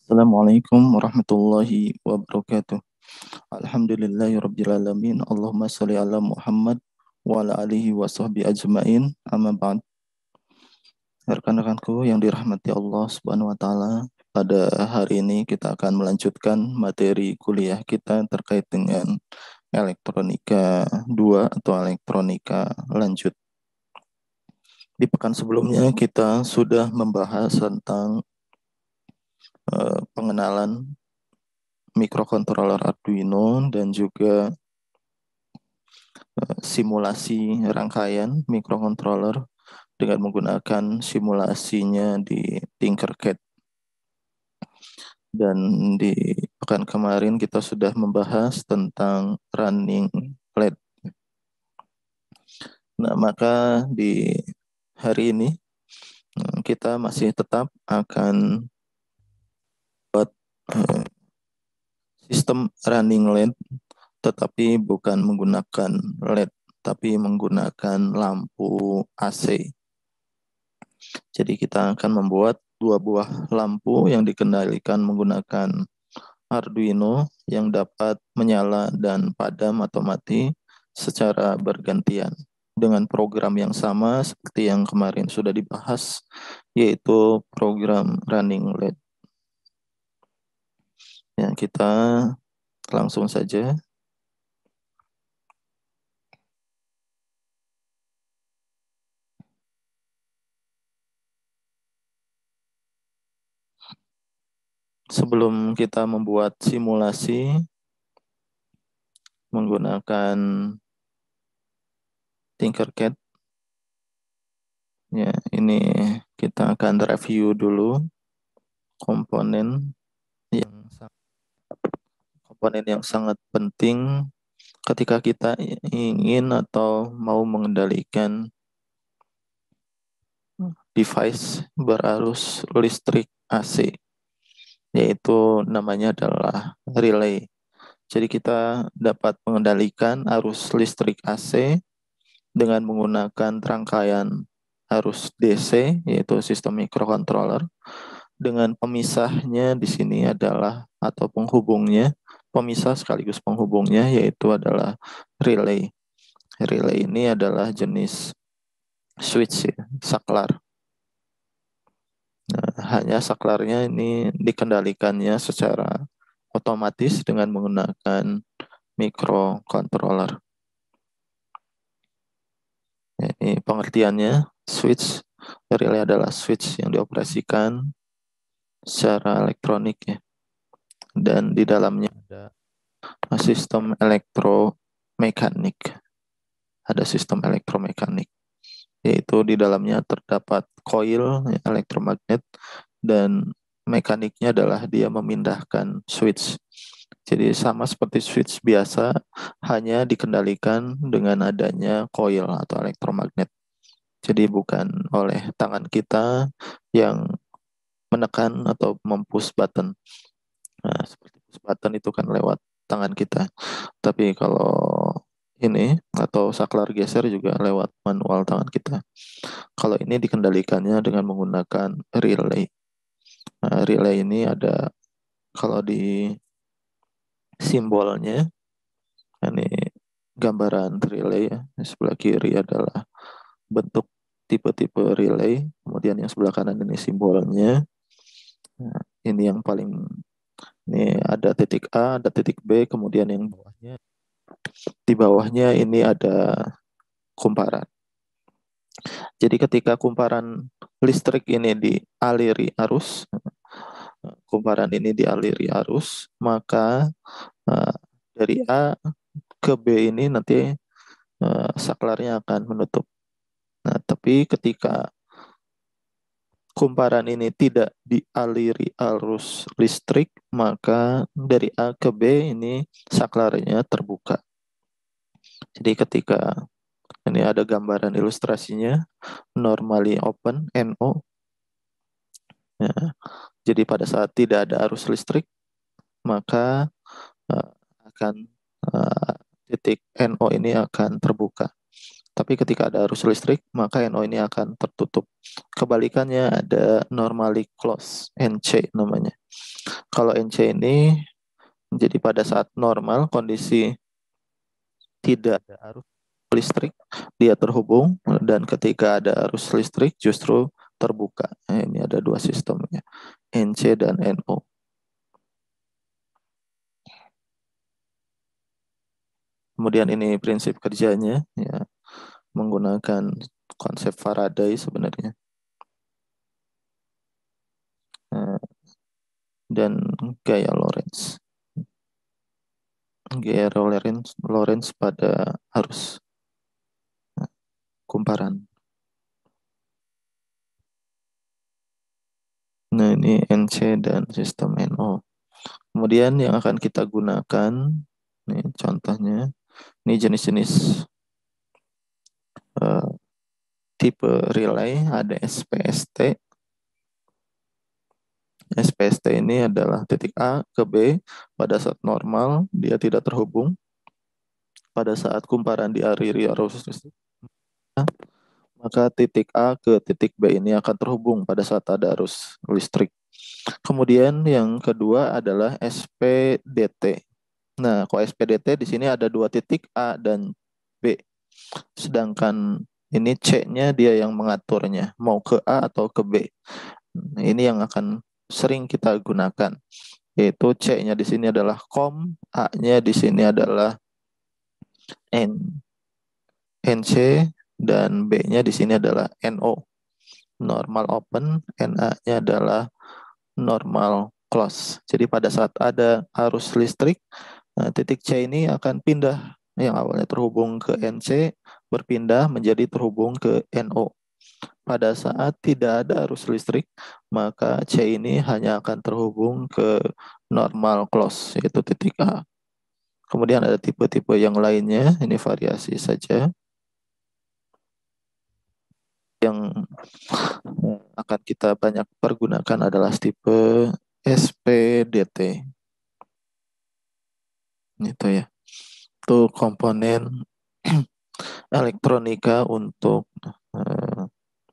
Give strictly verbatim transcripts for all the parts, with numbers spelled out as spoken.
Assalamualaikum warahmatullahi wabarakatuh. Alhamdulillahirrabbilalamin. Allahumma salli ala Muhammad wa ala alihi wa sahbihi ajma'in. Amma ba'd. Rekan-rekanku yang dirahmati Allah Subhanahu wa taala, pada hari ini kita akan melanjutkan materi kuliah kita terkait dengan elektronika dua atau elektronika lanjut. Di pekan sebelumnya kita sudah membahas tentang uh, pengenalan mikrokontroler Arduino dan juga uh, simulasi rangkaian mikrokontroler dengan menggunakan simulasinya di Tinkercad. Dan di pekan kemarin kita sudah membahas tentang running L E D. Nah, maka di hari ini kita masih tetap akan buat uh, sistem running L E D, tetapi bukan menggunakan L E D, tapi menggunakan lampu A C. Jadi kita akan membuat dua buah lampu yang dikendalikan menggunakan Arduino yang dapat menyala dan padam atau mati secara bergantian dengan program yang sama seperti yang kemarin sudah dibahas, yaitu program running L E D. Ya, kita langsung saja. Sebelum kita membuat simulasi menggunakan Tinkercad, ya ini kita akan review dulu komponen yang komponen yang sangat penting ketika kita ingin atau mau mengendalikan device berarus listrik A C, yaitu namanya adalah relay. Jadi kita dapat mengendalikan arus listrik A C dengan menggunakan rangkaian arus D C, yaitu sistem microcontroller, dengan pemisahnya di sini adalah, atau penghubungnya, pemisah sekaligus penghubungnya, yaitu adalah relay. Relay ini adalah jenis switch, ya, saklar. Nah, hanya saklarnya ini dikendalikannya secara otomatis dengan menggunakan microcontroller. Ini pengertiannya, switch relay adalah switch yang dioperasikan secara elektronik, ya. Dan di dalamnya ada sistem elektromekanik. Ada sistem elektromekanik, yaitu di dalamnya terdapat koil, ya, elektromagnet, dan mekaniknya adalah dia memindahkan switch. Jadi sama seperti switch biasa, hanya dikendalikan dengan adanya koil atau elektromagnet. Jadi bukan oleh tangan kita yang menekan atau mempush button. Nah, seperti push button itu kan lewat tangan kita. Tapi kalau ini atau saklar geser juga lewat manual tangan kita. Kalau ini dikendalikannya dengan menggunakan relay. Nah, relay ini ada, kalau di simbolnya, ini gambaran relay, ya. Di sebelah kiri adalah bentuk tipe-tipe relay, kemudian yang sebelah kanan ini simbolnya. Nah, ini yang paling, ini ada titik A, ada titik B, kemudian yang bawahnya, di bawahnya ini ada kumparan. Jadi ketika kumparan listrik ini dialiri arus, kumparan ini dialiri arus, maka uh, dari A ke B ini nanti uh, saklarnya akan menutup. Nah, tapi ketika kumparan ini tidak dialiri arus listrik, maka dari A ke B ini saklarnya terbuka. Jadi ketika ini ada gambaran ilustrasinya, normally open, N O. Ya, jadi pada saat tidak ada arus listrik, maka uh, akan uh, titik N O ini akan terbuka. Tapi ketika ada arus listrik, maka N O ini akan tertutup. kebalikannya ada normally close, N C namanya. Kalau N C ini jadi pada saat normal kondisi tidak ada arus listrik dia terhubung, dan ketika ada arus listrik justru terbuka. Nah, ini ada dua sistemnya, N C dan N O. Kemudian ini prinsip kerjanya, ya, menggunakan konsep Faraday sebenarnya. Nah, dan gaya Lorentz. Gaya Lorentz, Lorentz pada arus kumparan. Nah, ini N C dan sistem N O. Kemudian yang akan kita gunakan, ini contohnya, ini jenis-jenis uh, tipe relay, ada S P S T. S P S T ini adalah titik A ke B pada saat normal, dia tidak terhubung. Pada saat kumparan dialiri arus listrik, maka titik A ke titik B ini akan terhubung pada saat ada arus listrik. Kemudian yang kedua adalah S P D T. Nah, kalau S P D T di sini ada dua titik A dan B. Sedangkan ini C-nya dia yang mengaturnya, mau ke A atau ke B. Nah, ini yang akan sering kita gunakan, yaitu C-nya di sini adalah COM, A-nya di sini adalah N, NC, dan B-nya di sini adalah N O, normal open, N A-nya adalah normal close. Jadi pada saat ada arus listrik, nah, titik C ini akan pindah, yang awalnya terhubung ke N C berpindah menjadi terhubung ke N O. Pada saat tidak ada arus listrik, maka C ini hanya akan terhubung ke normal close, yaitu titik A. Kemudian ada tipe-tipe yang lainnya, ini variasi saja. Yang akan kita banyak pergunakan adalah tipe S P D T. Itu ya. Itu komponen elektronika untuk uh,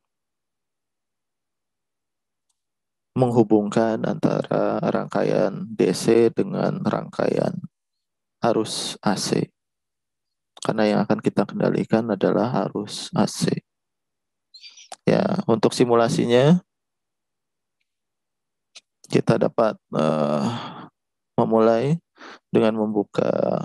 menghubungkan antara rangkaian D C dengan rangkaian arus A C. Karena yang akan kita kendalikan adalah arus A C. Ya, untuk simulasinya kita dapat uh, memulai dengan membuka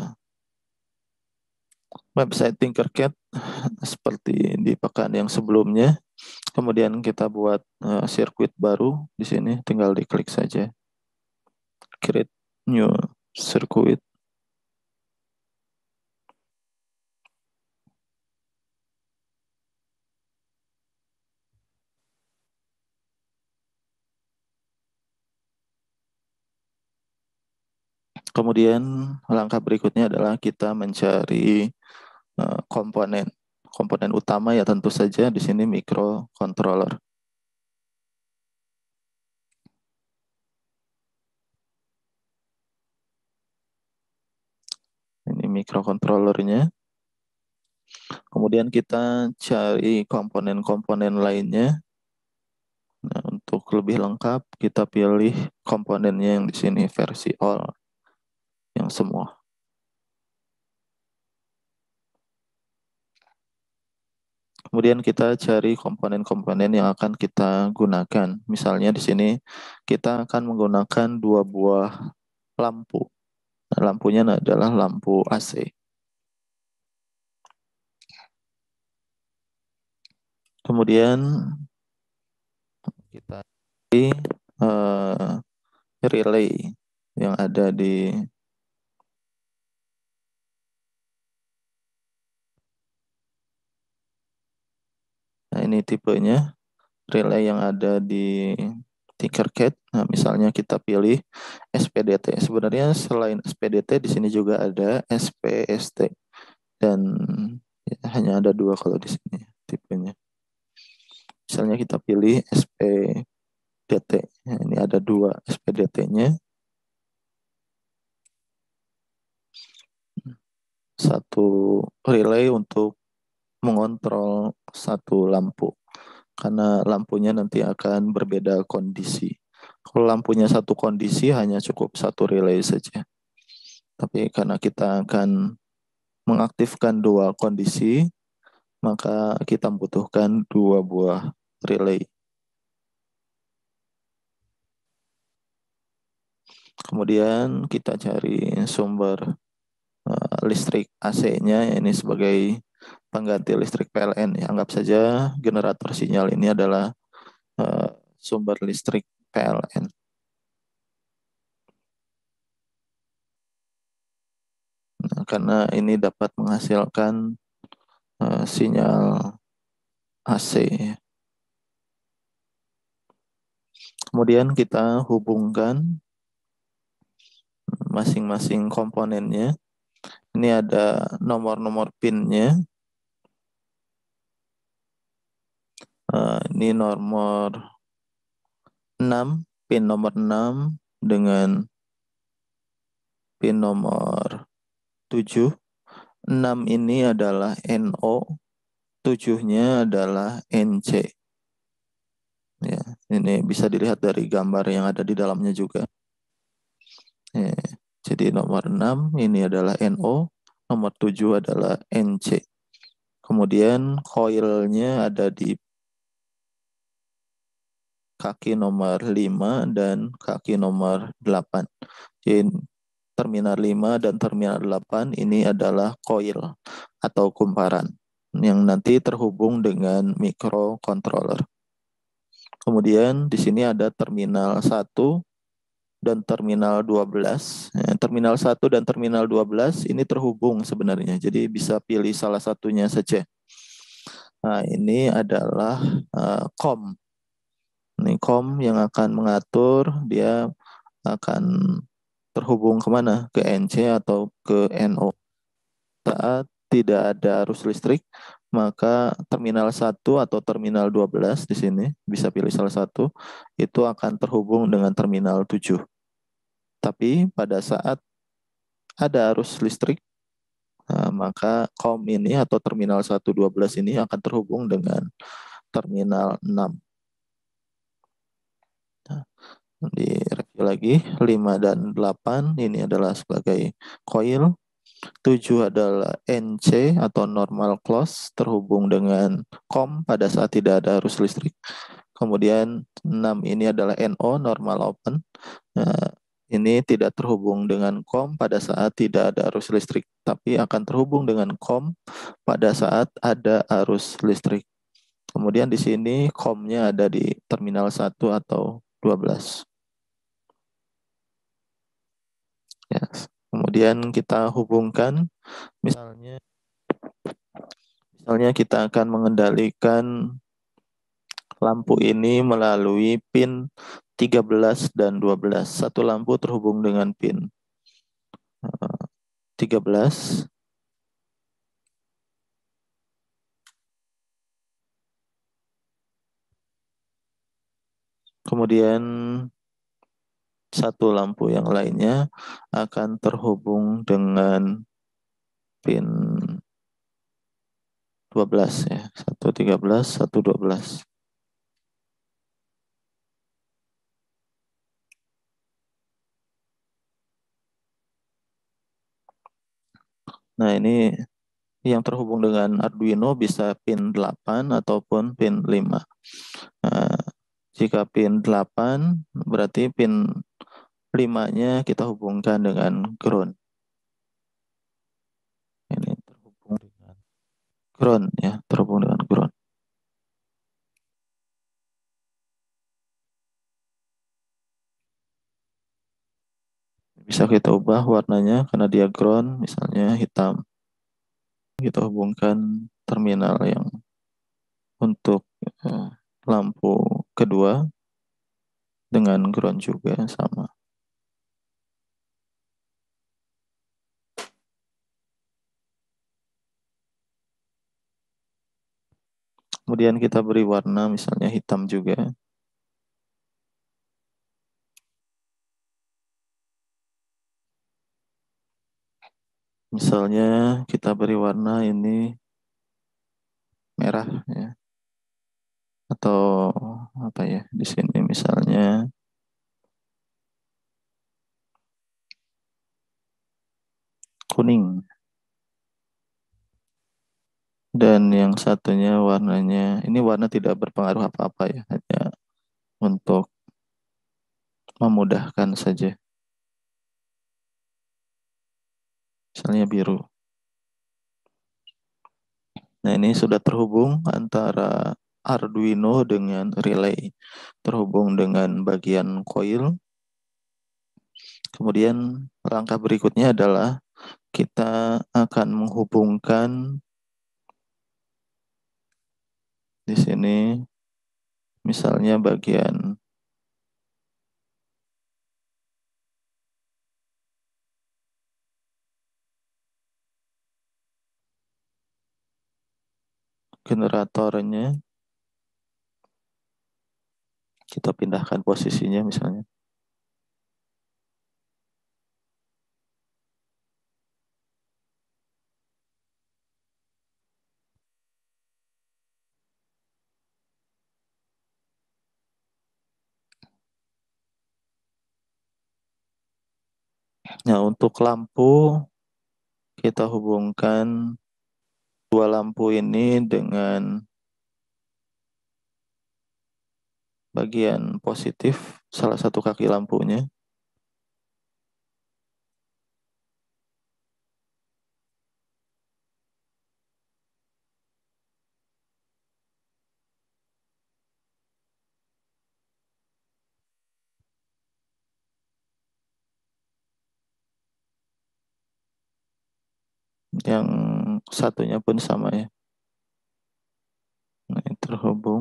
website Tinkercad seperti di pekan yang sebelumnya. Kemudian kita buat uh, sirkuit baru di sini, tinggal diklik saja. Create new circuit. Kemudian langkah berikutnya adalah kita mencari uh, komponen. Komponen utama ya tentu saja di sini microcontroller. Ini microcontrollernya. Kemudian kita cari komponen-komponen lainnya. Nah, untuk lebih lengkap kita pilih komponennya yang di sini versi all, yang semua. Kemudian kita cari komponen-komponen yang akan kita gunakan. Misalnya di sini kita akan menggunakan dua buah lampu. Nah, lampunya adalah lampu A C. Kemudian kita cari uh, relay yang ada di nah ini tipenya relay yang ada di Tinkercad. Nah, misalnya kita pilih S P D T. Sebenarnya selain S P D T di sini juga ada S P S T, dan ya, hanya ada dua kalau di sini tipenya. Misalnya kita pilih S P D T. Nah, ini ada dua S P D T-nya. Satu relay untuk mengontrol satu lampu. karena lampunya nanti akan berbeda kondisi. Kalau lampunya satu kondisi hanya cukup satu relay saja. Tapi karena kita akan mengaktifkan dua kondisi, maka kita membutuhkan dua buah relay. Kemudian kita cari sumber uh, listrik A C-nya, ini sebagai pengganti listrik P L N. Ya, anggap saja generator sinyal ini adalah uh, sumber listrik P L N. Nah, karena ini dapat menghasilkan uh, sinyal A C. Kemudian kita hubungkan masing-masing komponennya. Ini ada nomor-nomor pinnya. Uh, ini nomor enam, pin nomor enam dengan pin nomor tujuh. enam ini adalah N O, tujuh-nya adalah N C. Ya, ini bisa dilihat dari gambar yang ada di dalamnya juga. Ya, jadi nomor enam ini adalah N O, nomor tujuh adalah N C. Kemudian coilnya ada di kaki nomor lima dan kaki nomor delapan. Jadi terminal lima dan terminal delapan ini adalah coil atau kumparan yang nanti terhubung dengan microcontroller. Kemudian di sini ada terminal satu dan terminal dua belas. Ya, terminal satu dan terminal dua belas ini terhubung sebenarnya. Jadi bisa pilih salah satunya saja. Nah, ini adalah uh, COM. Ini COM yang akan mengatur dia akan terhubung kemana? Ke N C atau ke N O. Saat tidak ada arus listrik, maka terminal satu atau terminal dua belas di sini, bisa pilih salah satu, itu akan terhubung dengan terminal tujuh. Tapi pada saat ada arus listrik, nah, maka COM ini atau terminal satu dua belas ini akan terhubung dengan terminal enam. Nah, di review lagi, lima dan delapan ini adalah sebagai coil. tujuh adalah N C atau normal close, terhubung dengan COM pada saat tidak ada arus listrik. Kemudian enam ini adalah N O, normal open. Nah, ini tidak terhubung dengan COM pada saat tidak ada arus listrik, tapi akan terhubung dengan COM pada saat ada arus listrik. Kemudian di sini COM-nya ada di terminal satu atau dua belas. Ya. Kemudian kita hubungkan, misalnya misalnya kita akan mengendalikan lampu ini melalui pin tiga belas dan dua belas. Satu lampu terhubung dengan pin tiga belas. Kemudian satu lampu yang lainnya akan terhubung dengan pin dua belas ya. Satu tiga belas, satu dua belas. Nah, ini yang terhubung dengan Arduino bisa pin delapan ataupun pin lima. Nah, jika pin delapan berarti pin lima-nya kita hubungkan dengan ground. Ini terhubung dengan ground ya, terhubung dengan ground. Bisa kita ubah warnanya karena dia ground, misalnya hitam. Kita hubungkan terminal yang untuk uh, lampu kedua dengan ground juga sama. Kemudian kita beri warna misalnya hitam juga. Misalnya kita beri warna ini merah ya. atau apa ya, di sini misalnya kuning, dan yang satunya warnanya ini warna tidak berpengaruh apa-apa ya, hanya untuk memudahkan saja, misalnya biru. Nah, ini sudah terhubung antara Arduino dengan relay, terhubung dengan bagian coil. Kemudian langkah berikutnya adalah kita akan menghubungkan di sini misalnya bagian generatornya, kita pindahkan posisinya misalnya. Nah, untuk lampu kita hubungkan dua lampu ini dengan bagian positif salah satu kaki lampunya. Yang satunya pun sama ya. Nah, terhubung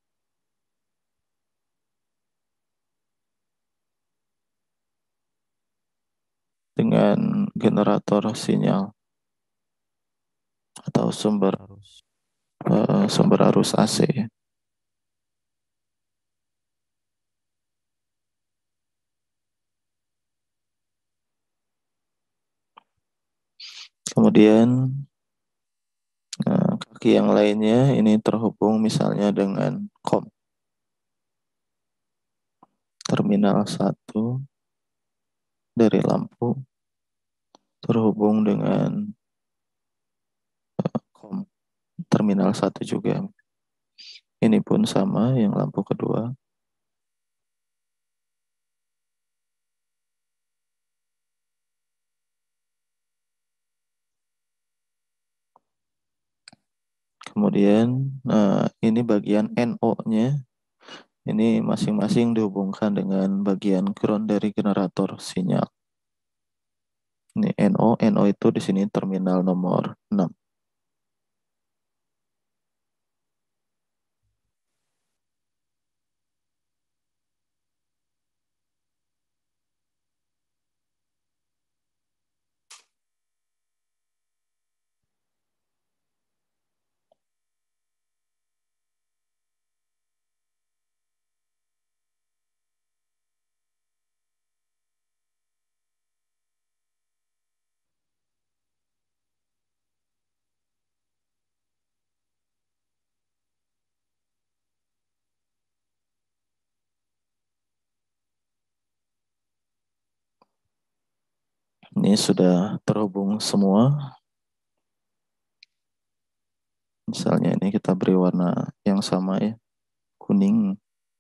dengan generator sinyal atau sumber arus uh, sumber arus A C. Kemudian uh, kaki yang lainnya ini terhubung misalnya dengan kom terminal satu dari lampu terhubung dengan kom terminal satu juga. Ini pun sama yang lampu kedua. Kemudian nah, ini bagian N O-nya. Ini masing-masing dihubungkan dengan bagian ground dari generator sinyal. Ini N O, N O itu di sini terminal nomor enam. Ini sudah terhubung semua. Misalnya ini kita beri warna yang sama ya, kuning.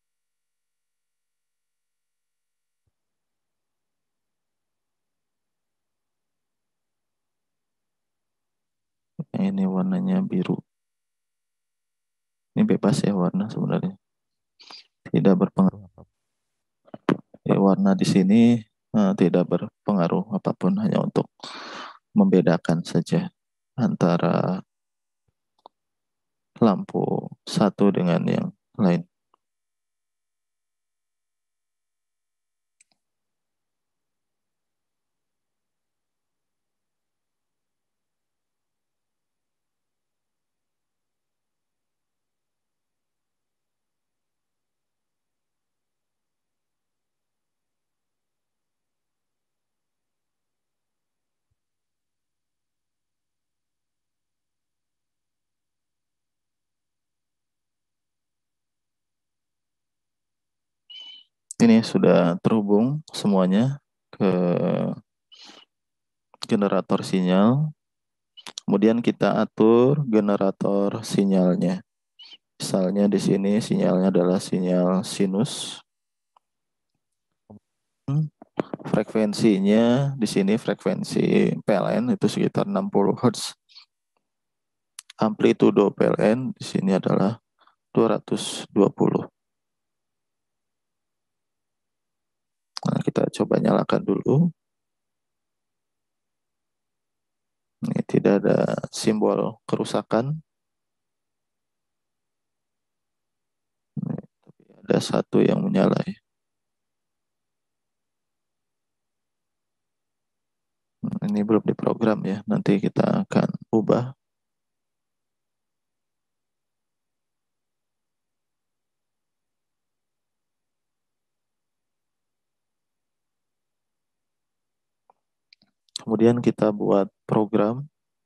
Ini warnanya biru. Ini bebas ya warna sebenarnya. Tidak berpengaruh apapun. Ya, warna di sini uh, tidak berpengaruh apapun, hanya untuk membedakan saja antara lampu satu dengan yang lain. Ini sudah terhubung semuanya ke generator sinyal. Kemudian kita atur generator sinyalnya. Misalnya di sini sinyalnya adalah sinyal sinus. Frekuensinya di sini frekuensi P L N itu sekitar enam puluh hertz. Amplitudo P L N di sini adalah dua ratus dua puluh. Nah, kita coba nyalakan dulu. Ini tidak ada simbol kerusakan. Ini, tapi ada satu yang menyala. Ini belum diprogram ya. Nanti kita akan ubah. Kemudian kita buat program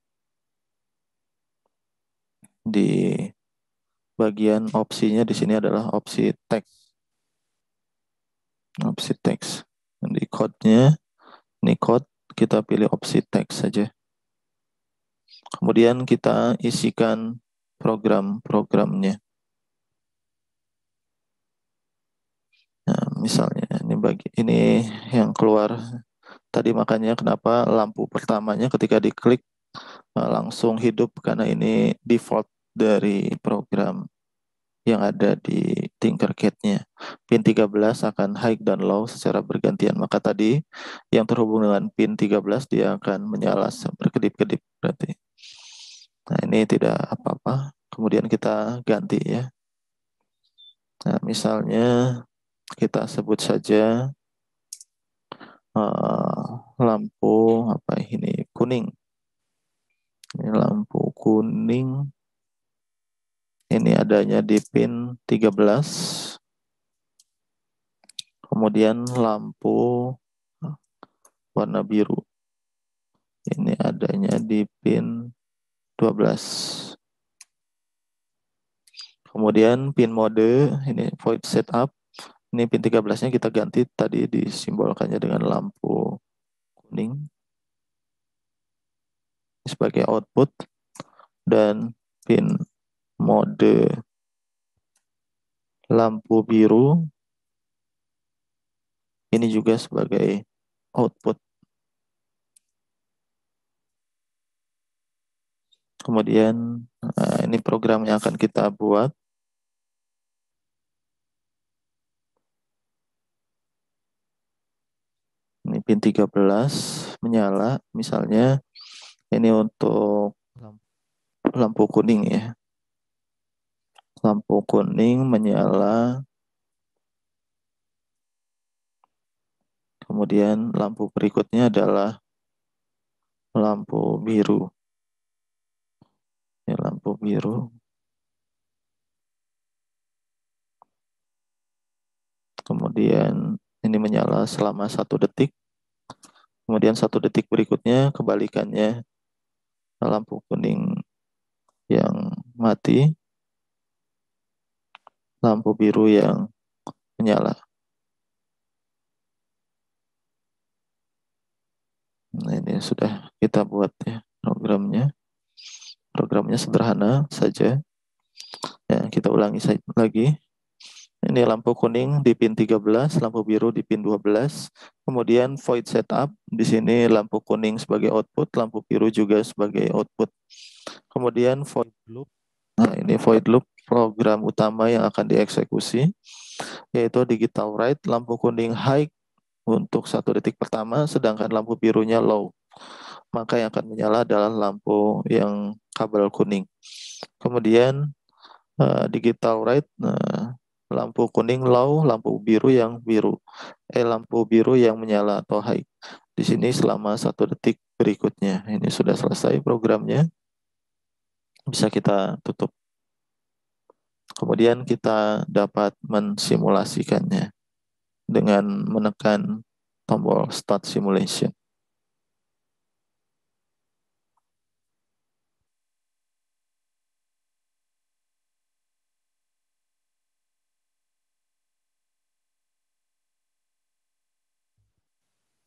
di bagian opsinya di sini adalah opsi teks. Opsi teks. Di code-nya, ini code, kita pilih opsi teks saja. Kemudian kita isikan program-programnya. Nah, misalnya ini bagi ini yang keluar tadi, makanya kenapa lampu pertamanya ketika diklik langsung hidup, karena ini default dari program yang ada di Tinkercad-nya. Pin tiga belas akan high dan low secara bergantian. Maka tadi yang terhubung dengan pin tiga belas dia akan menyala berkedip-kedip berarti. Nah, ini tidak apa-apa. Kemudian kita ganti ya. Nah, misalnya kita sebut saja uh, lampu apa ini kuning. Ini lampu kuning. Ini adanya di pin tiga belas. Kemudian lampu warna biru. Ini adanya di pin dua belas. Kemudian pin mode, ini void setup. Ini pin tiga belas-nya kita ganti, tadi disimbolkannya dengan lampu kuning sebagai output. Dan pin mode lampu biru ini juga sebagai output. Kemudian nah, ini program yang akan kita buat. Ini pin tiga belas menyala, misalnya ini untuk lampu kuning ya. Lampu kuning menyala. Kemudian lampu berikutnya adalah lampu biru. Ini lampu biru. Kemudian ini menyala selama satu detik. Kemudian satu detik berikutnya kebalikannya, lampu kuning yang mati, lampu biru yang menyala. Nah, ini sudah kita buat ya programnya. Programnya sederhana saja. Ya, kita ulangi lagi. Ini lampu kuning di pin tiga belas, lampu biru di pin dua belas. Kemudian void setup, di sini lampu kuning sebagai output, lampu biru juga sebagai output. Kemudian void loop. Nah, ini void loop program utama yang akan dieksekusi, yaitu digital write, lampu kuning high untuk satu detik pertama, sedangkan lampu birunya low. Maka yang akan menyala adalah lampu yang kabel kuning. Kemudian uh, digital write, uh, lampu kuning low, lampu biru yang biru, eh lampu biru yang menyala atau high. Di sini selama satu detik berikutnya. Ini sudah selesai programnya. Bisa kita tutup. Kemudian kita dapat mensimulasikannya dengan menekan tombol Start Simulation.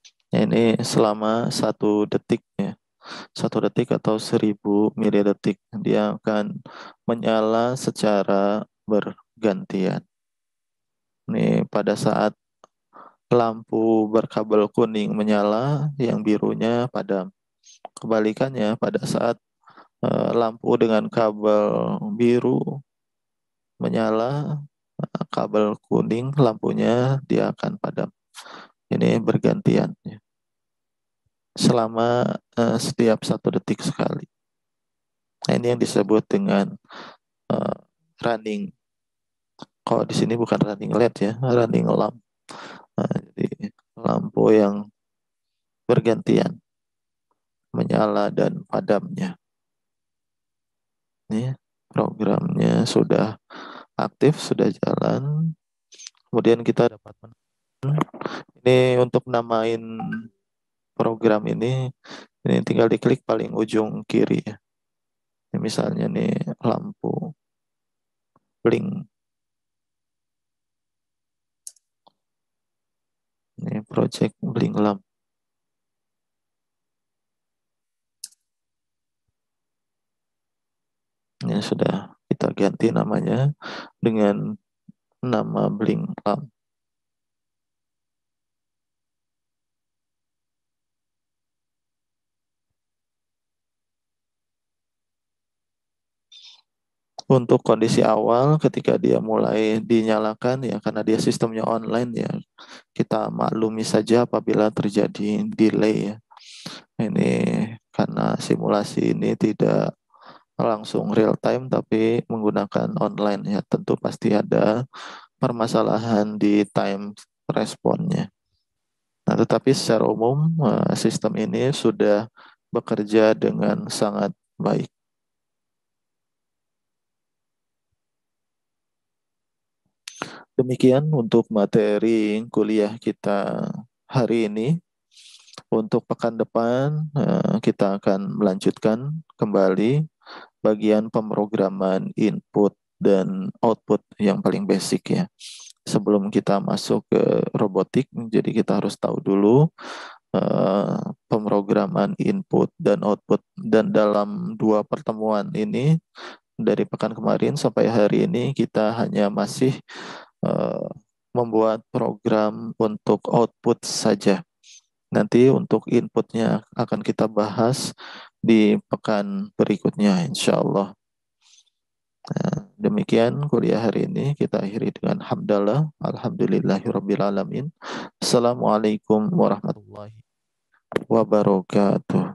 Ya, ini selama satu detik ya, satu detik atau seribu milidetik dia akan menyala secara bergantian. Ini pada saat lampu berkabel kuning menyala, yang birunya padam. Kebalikannya, pada saat uh, lampu dengan kabel biru menyala, uh, kabel kuning lampunya dia akan padam. Ini bergantian ya, selama uh, setiap satu detik sekali. Nah, ini yang disebut dengan uh, running. Kalau di sini bukan running L E D ya, running lamp. Nah, jadi lampu yang bergantian menyala dan padamnya. Ini programnya sudah aktif, sudah jalan. Kemudian kita dapat ini untuk namain program ini, ini tinggal diklik paling ujung kiri ya. Ini misalnya nih lampu blink. Ini project blink lamp. Ini sudah kita ganti namanya dengan nama blink lamp. Untuk kondisi awal ketika dia mulai dinyalakan ya, karena dia sistemnya online ya, kita maklumi saja apabila terjadi delay ya. Ini karena simulasi ini tidak langsung real time tapi menggunakan online ya, tentu pasti ada permasalahan di time responnya. Nah, tetapi secara umum eh, sistem ini sudah bekerja dengan sangat baik. Demikian untuk materi kuliah kita hari ini. Untuk pekan depan eh, kita akan melanjutkan kembali bagian pemrograman input dan output yang paling basic ya. Sebelum kita masuk ke robotik, jadi kita harus tahu dulu uh, pemrograman input dan output. Dan dalam dua pertemuan ini, dari pekan kemarin sampai hari ini, kita hanya masih uh, membuat program untuk output saja. Nanti untuk inputnya akan kita bahas di pekan berikutnya, insya Allah. Nah, demikian kuliah hari ini kita akhiri dengan hamdalah, alhamdulillahirabbil alamin. Assalamualaikum warahmatullahi wabarakatuh.